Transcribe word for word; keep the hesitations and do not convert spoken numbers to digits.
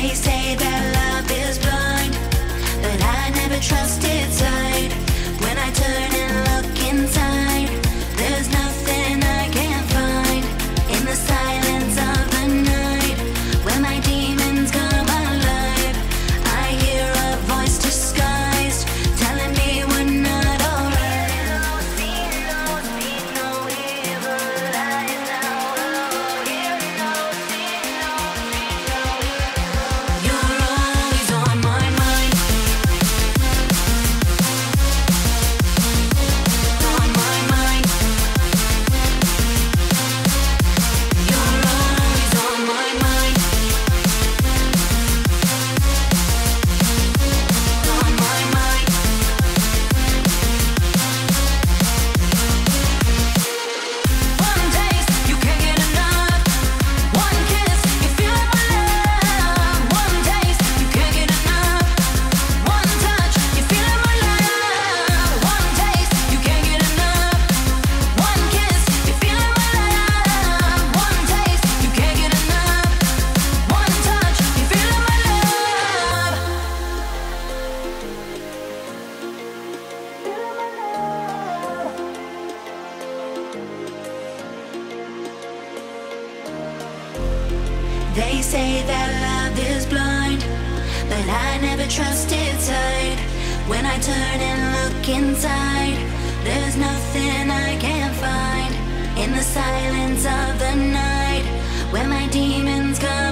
They say that love is blind, but I never trusted sight. When I turn and look inside, there's nothing I can't find. In the silence of the night, when my demons come alive, I hear a voice disguised, telling me we're not alright. See no, see no evil lies now. Hear no, see no, see no evil. You're always on my mind. On my mind. You're always on my mind. On my mind. One taste, you can't get enough. One kiss, you feel my love. One taste, you can't get enough. One touch, you feel my love. One taste, you can't get enough. One kiss, you feel my love. One taste, you can't get enough. One touch, you feel my love. They say that love is blind, but I never trusted sight. When I turn and look inside, there's nothing I can't find. In the silence of the night, when my demons come